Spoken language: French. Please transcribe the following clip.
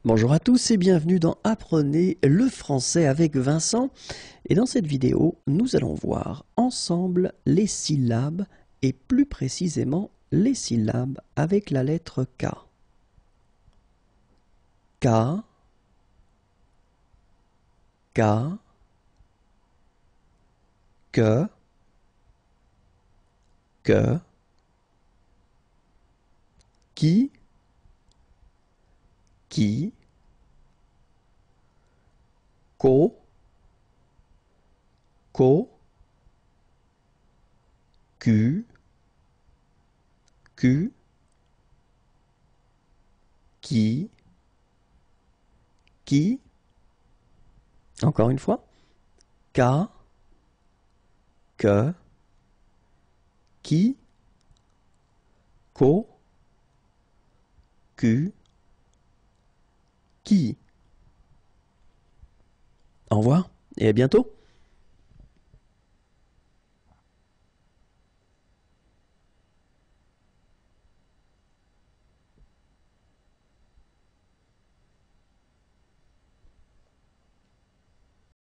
Bonjour à tous et bienvenue dans Apprenez le français avec Vincent. Et dans cette vidéo, nous allons voir ensemble les syllabes et plus précisément les syllabes avec la lettre K. K, K, que, qui, ko, ku, qui, encore une fois, K, que, qui, ko, qui. Au revoir et à bientôt.